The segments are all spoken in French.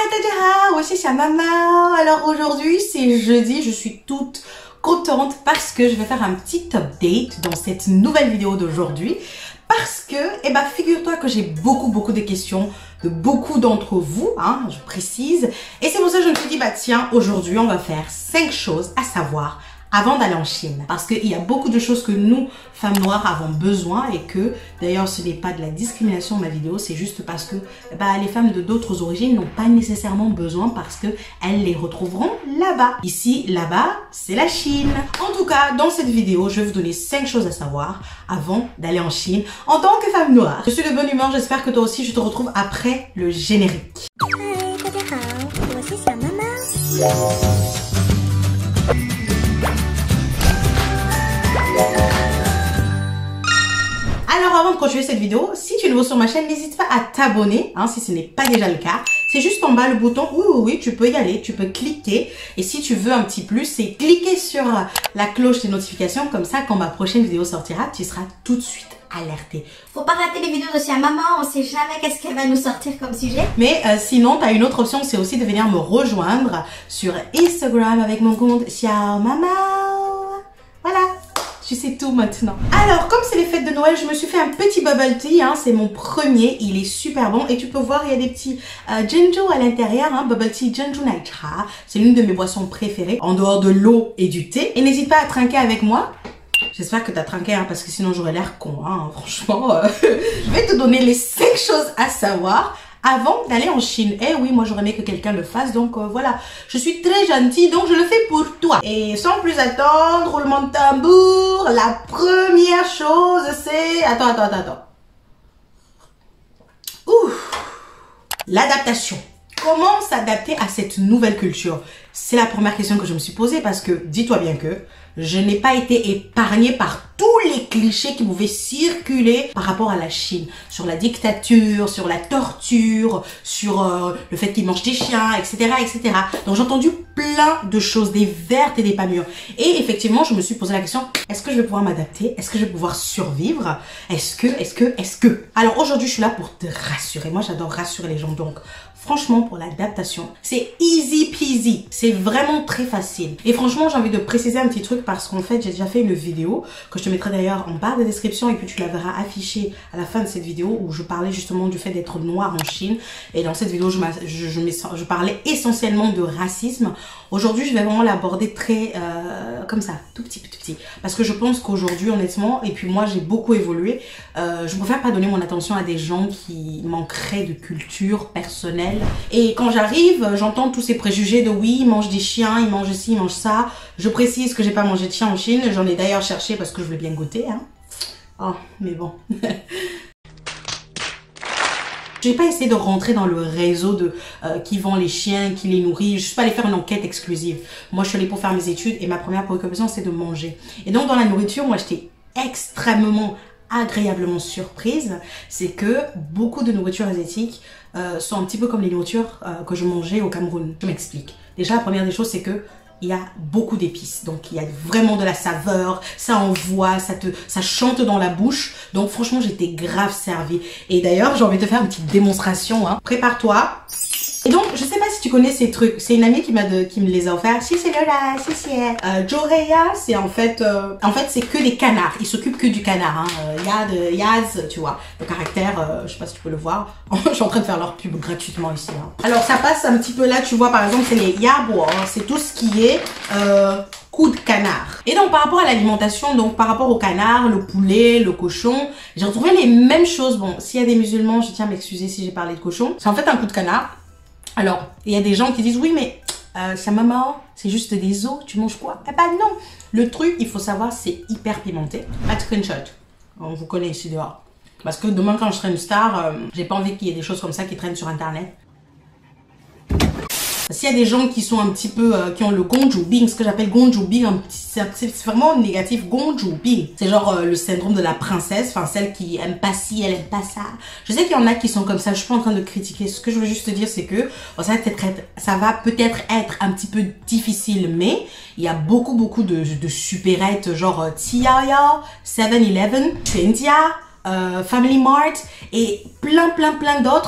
大家好，我是小maman. Alors aujourd'hui c'est jeudi, je suis toute contente parce que je vais faire un petit update dans cette nouvelle vidéo d'aujourd'hui. Parce que, figure-toi que j'ai beaucoup de questions de beaucoup d'entre vous, hein, je précise. Et c'est pour ça que je me suis dit, tiens, aujourd'hui on va faire 5 choses à savoir avant d'aller en Chine. Parce qu'il y a beaucoup de choses que nous, femmes noires, avons besoin et que, d'ailleurs, ce n'est pas de la discrimination ma vidéo, c'est juste parce que les femmes de d'autres origines n'ont pas nécessairement besoin parce que elles les retrouveront là-bas. Ici, là-bas, c'est la Chine. En tout cas, dans cette vidéo, je vais vous donner 5 choses à savoir avant d'aller en Chine en tant que femme noire. Je suis de bonne humeur, j'espère que toi aussi, je te retrouve après le générique. Hi, 大家好，我是小妈妈。 Alors avant de continuer cette vidéo, si tu es nouveau sur ma chaîne, n'hésite pas à t'abonner, hein, si ce n'est pas déjà le cas. C'est juste en bas le bouton, oui, tu peux y aller, tu peux cliquer. Et si tu veux un petit plus, c'est cliquer sur la cloche des notifications, comme ça quand ma prochaine vidéo sortira, tu seras tout de suite alerté. Faut pas rater les vidéos de Sia Maman, on sait jamais qu'est-ce qu'elle va nous sortir comme sujet. Mais sinon, tu as une autre option, c'est aussi de venir me rejoindre sur Instagram avec mon compte Sia Maman. Voilà. Tu sais tout maintenant. Alors, comme c'est les fêtes de Noël, je me suis fait un petit bubble tea. Hein, c'est mon premier. Il est super bon. Et tu peux voir, il y a des petits Jeonju à l'intérieur. Hein, bubble tea Jeonju Naicha. C'est l'une de mes boissons préférées, en dehors de l'eau et du thé. Et n'hésite pas à trinquer avec moi. J'espère que tu as trinqué, hein, parce que sinon j'aurais l'air con. Hein, franchement, je vais te donner les 5 choses à savoir avant d'aller en Chine. Eh oui, moi j'aurais aimé que quelqu'un le fasse, donc voilà. Je suis très gentille, donc je le fais pour toi. Et sans plus attendre, roulement de tambour, la première chose c'est... Attends. Ouf. L'adaptation. Comment s'adapter à cette nouvelle culture? C'est la première question que je me suis posée parce que, dis-toi bien que je n'ai pas été épargnée par tous les clichés qui pouvaient circuler par rapport à la Chine. Sur la dictature, sur la torture, sur le fait qu'ils mangent des chiens, etc. Donc j'ai entendu plein de choses, des vertes et des pas mûres. Et effectivement, je me suis posé la question, est-ce que je vais pouvoir m'adapter? Est-ce que je vais pouvoir survivre? Est-ce que? Alors aujourd'hui, je suis là pour te rassurer. Moi, j'adore rassurer les gens. Donc, franchement, pour l'adaptation, c'est easy peasy. C'est vraiment très facile. Et franchement, j'ai envie de préciser un petit truc parce qu'en fait, j'ai déjà fait une vidéo que je te mettrai d'ailleurs en barre de description et puis tu la verras affichée à la fin de cette vidéo où je parlais justement du fait d'être noire en Chine. Et dans cette vidéo, je parlais essentiellement de racisme. Aujourd'hui, je vais vraiment l'aborder très comme ça, tout petit. Parce que je pense qu'aujourd'hui, honnêtement, et puis moi, j'ai beaucoup évolué, je préfère pas donner mon attention à des gens qui manqueraient de culture personnelle. Et quand j'arrive, j'entends tous ces préjugés de oui, ils mangent des chiens, ils mangent ci, ils mangent ça. Je précise que j'ai pas mangé de chien en Chine, j'en ai d'ailleurs cherché parce que je voulais bien goûter. Hein. Oh, mais bon. Je n'ai pas essayé de rentrer dans le réseau de qui vend les chiens, qui les nourrit. Je suis pas allée faire une enquête exclusive. Moi, je suis allée pour faire mes études et ma première préoccupation, c'est de manger. Et donc, dans la nourriture, moi, j'étais extrêmement agréablement surprise. C'est que beaucoup de nourritures asiatiques sont un petit peu comme les nourritures que je mangeais au Cameroun. Je m'explique. Déjà, la première des choses, c'est que il y a beaucoup d'épices, donc il y a vraiment de la saveur, ça envoie, ça chante dans la bouche. Donc franchement, j'étais grave servie. Et d'ailleurs, j'ai envie de te faire une petite démonstration. Hein. Prépare-toi. Et donc, je sais pas si tu connais ces trucs. C'est une amie qui me les a offerts. Si c'est Lola, si c'est Joreya, c'est en fait c'est que des canards. Ils s'occupent que du canard. Hein. Yaz, tu vois, le caractère. Je sais pas si tu peux le voir. Je suis en train de faire leur pub gratuitement ici. Hein. Alors ça passe un petit peu là, tu vois, par exemple, c'est les yabo. Hein. C'est tout ce qui est coup de canard. Et donc par rapport à l'alimentation, donc par rapport au canard, le poulet, le cochon, j'ai retrouvé les mêmes choses. Bon, s'il y a des musulmans, je tiens à m'excuser si j'ai parlé de cochon. C'est en fait un coup de canard. Alors, il y a des gens qui disent, oui, mais sa maman, c'est juste des os, tu manges quoi? Eh ben non. Le truc, il faut savoir, c'est hyper pimenté. Pas de screenshot. On vous connaît ici dehors. Parce que demain, quand je serai une star, j'ai pas envie qu'il y ait des choses comme ça qui traînent sur Internet. S'il y a des gens qui sont un petit peu, qui ont le gonjubing, ce que j'appelle gonjubing, c'est vraiment négatif, gonjubing. C'est genre le syndrome de la princesse, enfin celle qui aime pas ci, elle aime pas ça. Je sais qu'il y en a qui sont comme ça, je suis pas en train de critiquer. Ce que je veux juste te dire, c'est que bon, ça va peut-être être un petit peu difficile, mais il y a beaucoup de supérettes genre Tiaya, 7-Eleven, Trendia, Family Mart et plein d'autres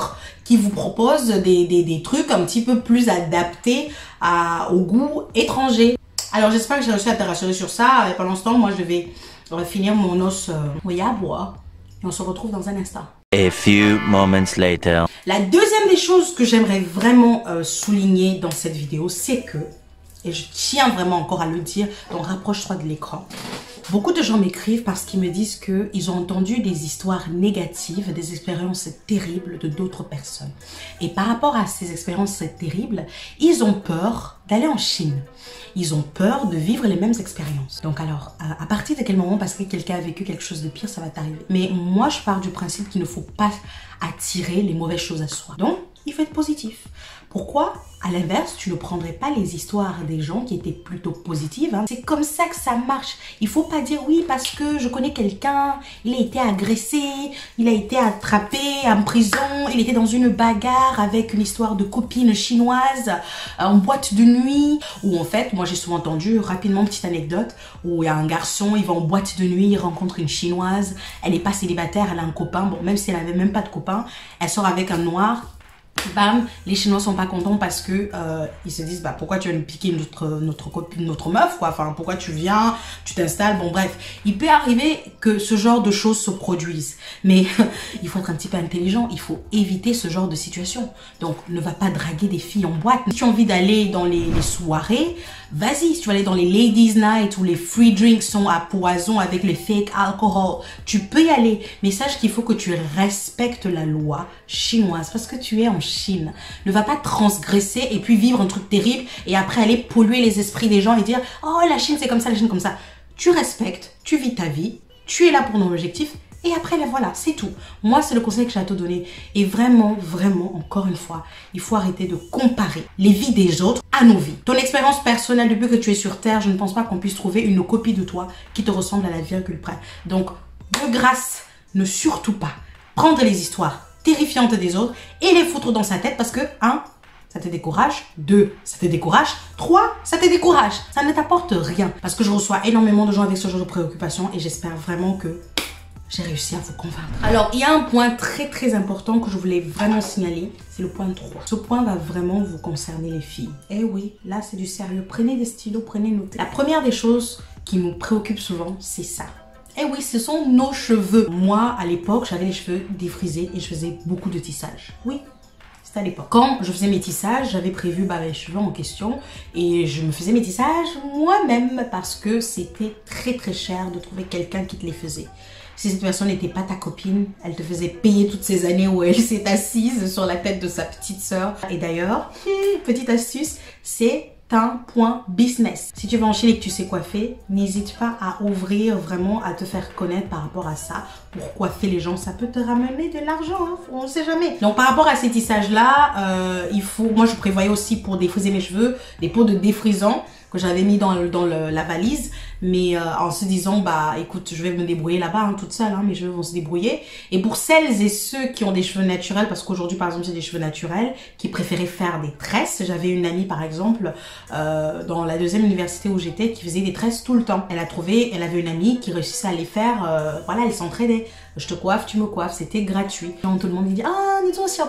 qui vous proposent des trucs un petit peu plus adaptés au goût étranger. Alors j'espère que j'ai réussi à te rassurer sur ça. Et pendant ce temps, moi je vais finir mon os à boire. Et on se retrouve dans un instant. A few moments later. La deuxième des choses que j'aimerais vraiment souligner dans cette vidéo, c'est que, et je tiens vraiment encore à le dire, donc rapproche-toi de l'écran. Beaucoup de gens m'écrivent parce qu'ils me disent qu'ils ont entendu des histoires négatives, des expériences terribles de d'autres personnes. Et par rapport à ces expériences terribles, ils ont peur d'aller en Chine. Ils ont peur de vivre les mêmes expériences. Donc alors, à partir de quel moment, parce que quelqu'un a vécu quelque chose de pire, ça va t'arriver. Mais moi, je pars du principe qu'il ne faut pas attirer les mauvaises choses à soi. Donc, il faut être positif. Pourquoi, à l'inverse, tu ne prendrais pas les histoires des gens qui étaient plutôt positives, hein? C'est comme ça que ça marche. Il faut pas dire oui parce que je connais quelqu'un, il a été agressé, il a été attrapé en prison, il était dans une bagarre avec une histoire de copine chinoise en boîte de nuit. Ou en fait, moi j'ai souvent entendu, rapidement, petite anecdote, où il y a un garçon, il va en boîte de nuit, il rencontre une chinoise, elle n'est pas célibataire, elle a un copain, bon même si elle n'avait même pas de copain, elle sort avec un noir. Bam, les Chinois sont pas contents parce que ils se disent bah pourquoi tu viens de piquer notre copine, notre meuf quoi, enfin pourquoi tu viens, tu t'installes, bon bref, il peut arriver que ce genre de choses se produisent, mais il faut être un petit peu intelligent, il faut éviter ce genre de situation. Donc ne va pas draguer des filles en boîte. Si tu as envie d'aller dans les soirées, vas-y. Si tu vas aller dans les ladies night où les free drinks sont à poison avec les fake alcohol, tu peux y aller, mais sache qu'il faut que tu respectes la loi chinoise parce que tu es en Chine. Ne va pas transgresser et puis vivre un truc terrible et après aller polluer les esprits des gens et dire oh la Chine c'est comme ça, la Chine comme ça. Tu respectes, tu vis ta vie, tu es là pour ton objectif et après voilà, c'est tout. Moi c'est le conseil que j'ai à te donner et vraiment, encore une fois, il faut arrêter de comparer les vies des autres à nos vies. Ton expérience personnelle depuis que tu es sur Terre, je ne pense pas qu'on puisse trouver une copie de toi qui te ressemble à la virgule près. Donc de grâce, ne surtout pas prendre les histoires terrifiantes des autres et les foutre dans sa tête parce que 1, ça te décourage, 2, ça te décourage, 3, ça te décourage. Ça ne t'apporte rien parce que je reçois énormément de gens avec ce genre de préoccupations et j'espère vraiment que j'ai réussi à vous convaincre. Alors, il y a un point très important que je voulais vraiment signaler, c'est le point 3. Ce point va vraiment vous concerner les filles. Eh oui, là c'est du sérieux. Prenez des stylos, prenez notes. La première des choses qui nous préoccupe souvent, c'est ça. Eh oui, ce sont nos cheveux. Moi, à l'époque, j'avais les cheveux défrisés et je faisais beaucoup de tissage. Oui, c'était à l'époque. Quand je faisais mes tissages, j'avais prévu les cheveux en question et je me faisais mes tissages moi-même parce que c'était très cher de trouver quelqu'un qui te les faisait. Si cette personne n'était pas ta copine, elle te faisait payer toutes ces années où elle s'est assise sur la tête de sa petite sœur. Et d'ailleurs, petite astuce, c'est un point business. Si tu vas en Chine et que tu sais coiffer, n'hésite pas à ouvrir vraiment, à te faire connaître par rapport à ça. Pour coiffer les gens, ça peut te ramener de l'argent, hein, on ne sait jamais. Donc par rapport à ces tissages-là, moi je prévoyais aussi pour défriser mes cheveux, des pots de défrisant que j'avais mis dans la valise, mais en se disant bah écoute, je vais me débrouiller là-bas hein, toute seule, hein, mes cheveux vont se débrouiller. Et pour celles et ceux qui ont des cheveux naturels, parce qu'aujourd'hui par exemple j'ai des cheveux naturels, qui préféraient faire des tresses, j'avais une amie par exemple dans la deuxième université où j'étais qui faisait des tresses tout le temps. Elle avait une amie qui réussissait à les faire, voilà, elle s'entraidait. Je te coiffe, tu me coiffes, c'était gratuit. Donc tout le monde me dit ah,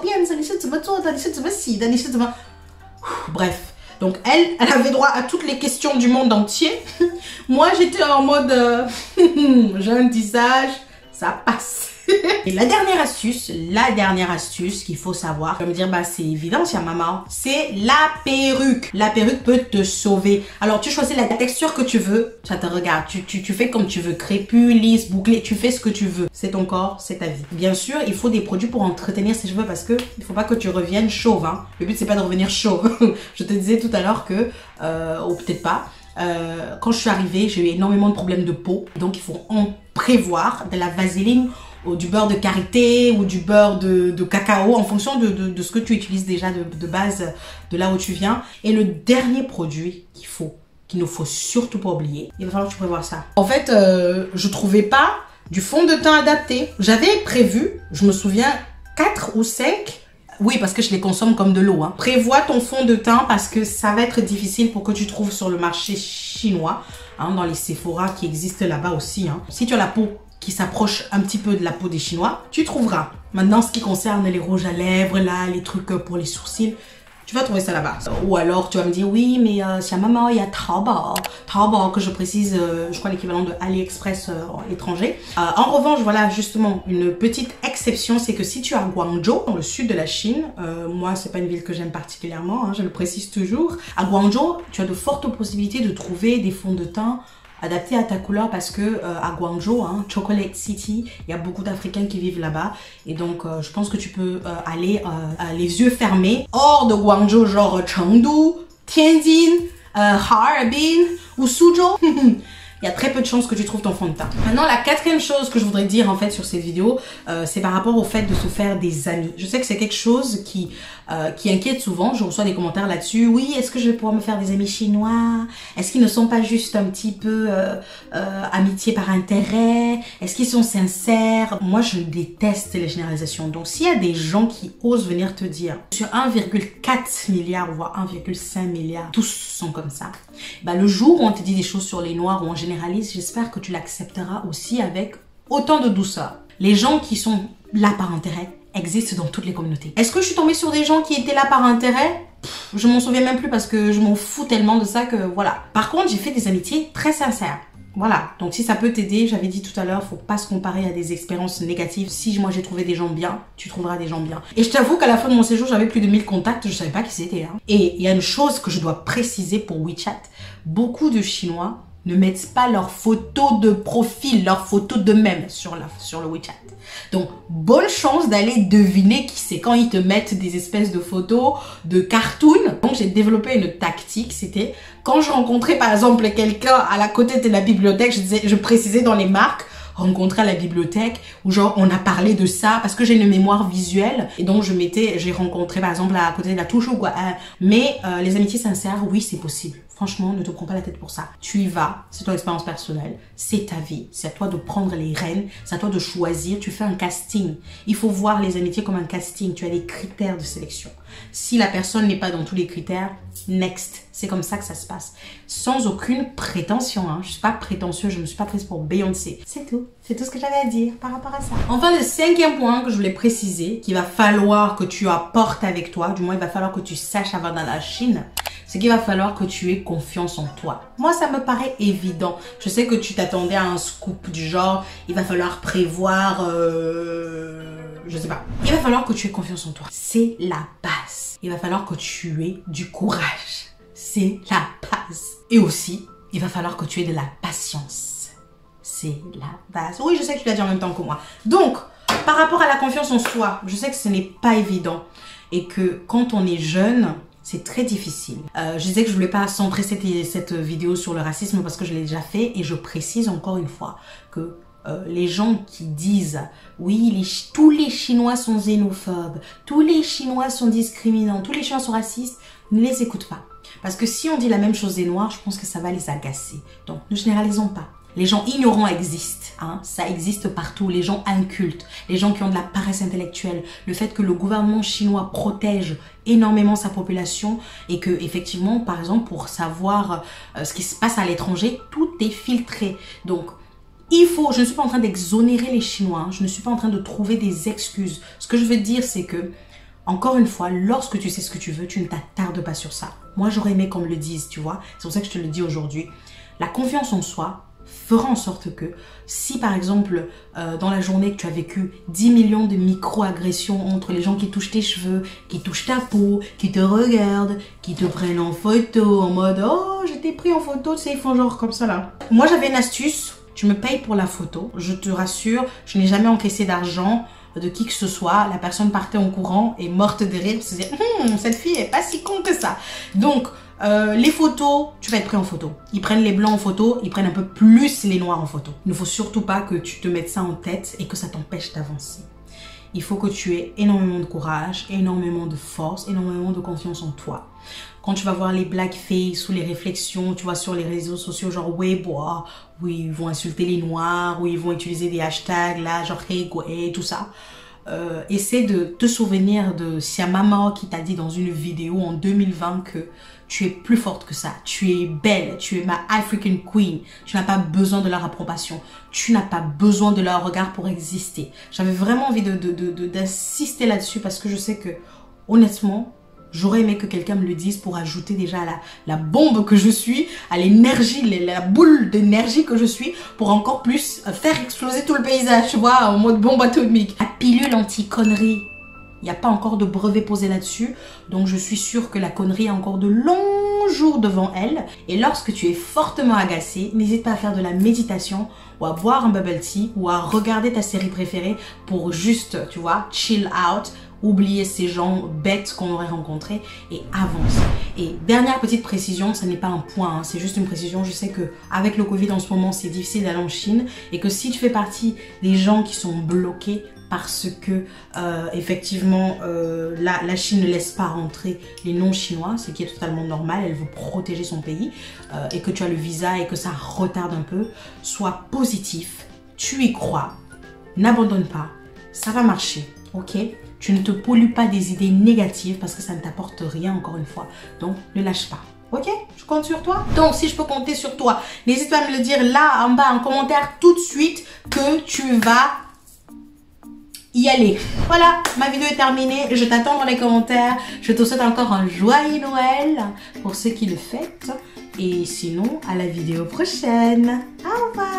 bref. Donc elle avait droit à toutes les questions du monde entier. Moi j'étais en mode j'ai un tissage, ça passe. Et la dernière astuce qu'il faut savoir, je vais me dire bah c'est évident tiens maman, c'est la perruque. La perruque peut te sauver. Alors tu choisis la texture que tu veux, ça te regarde, tu fais comme tu veux, crépus, lisse, bouclé, tu fais ce que tu veux. C'est ton corps, c'est ta vie. Bien sûr, il faut des produits pour entretenir ses cheveux parce que il faut pas que tu reviennes chauve. Hein. Le but c'est pas de revenir chauve. Je te disais tout à l'heure que, ou peut-être pas, quand je suis arrivée, j'ai eu énormément de problèmes de peau. Donc il faut en prévoir de la vaseline ou du beurre de karité ou du beurre de cacao en fonction de ce que tu utilises déjà de base de là où tu viens. Et le dernier produit qu'il ne faut surtout pas oublier, il va falloir que tu prévois ça. En fait, je trouvais pas du fond de teint adapté. J'avais prévu, je me souviens, 4 ou 5. Oui, parce que je les consomme comme de l'eau. Hein. Prévois ton fond de teint parce que ça va être difficile pour que tu trouves sur le marché chinois, hein, dans les Sephora qui existent là-bas aussi. Hein. Si tu as la peau qui s'approche un petit peu de la peau des Chinois, tu trouveras. Maintenant, ce qui concerne les rouges à lèvres, là, les trucs pour les sourcils, tu vas trouver ça là-bas. Ou alors, tu vas me dire, oui, mais chez maman, il y a Taobao. Taobao, que je précise, je crois l'équivalent de AliExpress étranger. En revanche, voilà, justement, une petite exception, c'est que si tu es à Guangzhou, dans le sud de la Chine, moi, c'est pas une ville que j'aime particulièrement, hein, je le précise toujours. À Guangzhou, tu as de fortes possibilités de trouver des fonds de teint adapté à ta couleur parce que à Guangzhou, hein, Chocolate City, il y a beaucoup d'Africains qui vivent là-bas et donc je pense que tu peux aller les yeux fermés hors de Guangzhou, genre Chengdu, Tianjin, Harbin ou Suzhou. Il y a très peu de chances que tu trouves ton fond de teint. Maintenant, la quatrième chose que je voudrais dire en fait sur cette vidéo, c'est par rapport au fait de se faire des amis. Je sais que c'est quelque chose qui inquiète souvent. Je reçois des commentaires là-dessus. Oui, est-ce que je vais pouvoir me faire des amis chinois? Est-ce qu'ils ne sont pas juste un petit peu amitié par intérêt? Est-ce qu'ils sont sincères? Moi, je déteste les généralisations. Donc, s'il y a des gens qui osent venir te dire sur 1,4 milliard, voire 1,5 milliard, tous sont comme ça. Bah, le jour où on te dit des choses sur les noirs ou on généralise, j'espère que tu l'accepteras aussi avec autant de douceur. Les gens qui sont là par intérêt existent dans toutes les communautés. Est-ce que je suis tombée sur des gens qui étaient là par intérêt? Je m'en souviens même plus parce que je m'en fous tellement de ça que voilà. Par contre, j'ai fait des amitiés très sincères. Voilà, donc si ça peut t'aider, j'avais dit tout à l'heure, faut pas se comparer à des expériences négatives. Si moi j'ai trouvé des gens bien, tu trouveras des gens bien. Et je t'avoue qu'à la fin de mon séjour, j'avais plus de 1000 contacts, je savais pas qui c'était. Hein. Et il y a une chose que je dois préciser pour WeChat. Beaucoup de Chinois ne mettent pas leurs photos de profil, leurs photos d'eux-mêmes sur le WeChat. Donc, bonne chance d'aller deviner qui c'est quand ils te mettent des espèces de photos de cartoon. Donc, j'ai développé une tactique, c'était quand je rencontrais par exemple quelqu'un à la côté de la bibliothèque, je précisais dans les marques, rencontrer à la bibliothèque, où genre on a parlé de ça, parce que j'ai une mémoire visuelle, et donc j'ai rencontré par exemple à côté de la touche ou quoi. Mais les amitiés sincères, oui, c'est possible. Franchement, ne te prends pas la tête pour ça. Tu y vas, c'est ton expérience personnelle, c'est ta vie, c'est à toi de prendre les rênes, c'est à toi de choisir, tu fais un casting. Il faut voir les amitiés comme un casting, tu as des critères de sélection. Si la personne n'est pas dans tous les critères, next. C'est comme ça que ça se passe. Sans aucune prétention, hein. Je suis pas prétentieuse, je me suis pas prise pour Beyoncé. C'est tout ce que j'avais à dire par rapport à ça. Enfin, le cinquième point que je voulais préciser, qu'il va falloir que tu apportes avec toi, du moins il va falloir que tu saches avant dans la Chine, c'est qu'il va falloir que tu aies confiance en toi. Moi, ça me paraît évident. Je sais que tu t'attendais à un scoop du genre, il va falloir prévoir, je sais pas. Il va falloir que tu aies confiance en toi. C'est la base. Il va falloir que tu aies du courage. C'est la base. Et aussi, il va falloir que tu aies de la patience. C'est la base. Oui, je sais que tu l'as dit en même temps que moi. Donc, par rapport à la confiance en soi, je sais que ce n'est pas évident. Et que quand on est jeune, c'est très difficile. Je disais que je voulais pas centrer cette vidéo sur le racisme parce que je l'ai déjà fait. Et je précise encore une fois que les gens qui disent oui, tous les Chinois sont xénophobes, tous les Chinois sont discriminants, tous les Chinois sont racistes, ne les écoute pas. Parce que si on dit la même chose des Noirs, je pense que ça va les agacer. Donc ne généralisons pas. Les gens ignorants existent, hein, ça existe partout. Les gens incultes, les gens qui ont de la paresse intellectuelle, le fait que le gouvernement chinois protège énormément sa population et que effectivement, par exemple, pour savoir ce qui se passe à l'étranger, tout est filtré. Donc je ne suis pas en train d'exonérer les Chinois, hein, je ne suis pas en train de trouver des excuses. Ce que je veux dire, c'est que, encore une fois, lorsque tu sais ce que tu veux, tu ne t'attardes pas sur ça. Moi, j'aurais aimé qu'on me le dise, tu vois. C'est pour ça que je te le dis aujourd'hui. La confiance en soi fera en sorte que si par exemple dans la journée que tu as vécu 10 millions de micro-agressions entre les gens qui touchent tes cheveux, qui touchent ta peau, qui te regardent, qui te prennent en photo en mode oh je t'ai pris en photo, tu sais ils font genre comme ça là. Moi j'avais une astuce, tu me payes pour la photo, je te rassure, je n'ai jamais encaissé d'argent de qui que ce soit, la personne partait en courant et morte de rire, se disait cette fille est pas si con que ça. Donc les photos, tu vas être pris en photo. Ils prennent les blancs en photo, ils prennent un peu plus les noirs en photo. Il ne faut surtout pas que tu te mettes ça en tête et que ça t'empêche d'avancer. Il faut que tu aies énormément de courage, énormément de force, énormément de confiance en toi. Quand tu vas voir les blackface ou les réflexions, tu vois sur les réseaux sociaux genre Weibo, où ils vont insulter les noirs, où ils vont utiliser des hashtags là, genre hey, tout ça. essaie de te souvenir de Sia Maman qui t'a dit dans une vidéo en 2020 que tu es plus forte que ça, tu es belle, tu es ma African Queen, tu n'as pas besoin de leur approbation, tu n'as pas besoin de leur regard pour exister. J'avais vraiment envie d'insister là-dessus parce que je sais que, honnêtement, j'aurais aimé que quelqu'un me le dise pour ajouter déjà à la bombe que je suis, à l'énergie, la boule d'énergie que je suis, pour encore plus faire exploser tout le paysage, tu vois, en mode bombe atomique. La pilule anti-connerie. Il n'y a pas encore de brevet posé là-dessus, donc je suis sûre que la connerie a encore de longs jours devant elle. Et lorsque tu es fortement agacé, n'hésite pas à faire de la méditation ou à boire un bubble tea ou à regarder ta série préférée pour juste, tu vois, chill out, oublier ces gens bêtes qu'on aurait rencontrés et avance. Et dernière petite précision, ça n'est pas un point, hein, c'est juste une précision. Je sais que avec le Covid en ce moment, c'est difficile d'aller en Chine et que si tu fais partie des gens qui sont bloqués parce que effectivement la Chine ne laisse pas rentrer les non-chinois, ce qui est totalement normal, elle veut protéger son pays et que tu as le visa et que ça retarde un peu, sois positif, tu y crois, n'abandonne pas, ça va marcher, ok? Tu ne te pollues pas des idées négatives parce que ça ne t'apporte rien encore une fois, donc ne lâche pas. Ok, je compte sur toi. Donc, si je peux compter sur toi, n'hésite pas à me le dire là en bas en commentaire tout de suite que tu vas y aller. Voilà, ma vidéo est terminée. Je t'attends dans les commentaires. Je te souhaite encore un joyeux Noël pour ceux qui le fêtent. Et sinon, à la vidéo prochaine. Au revoir.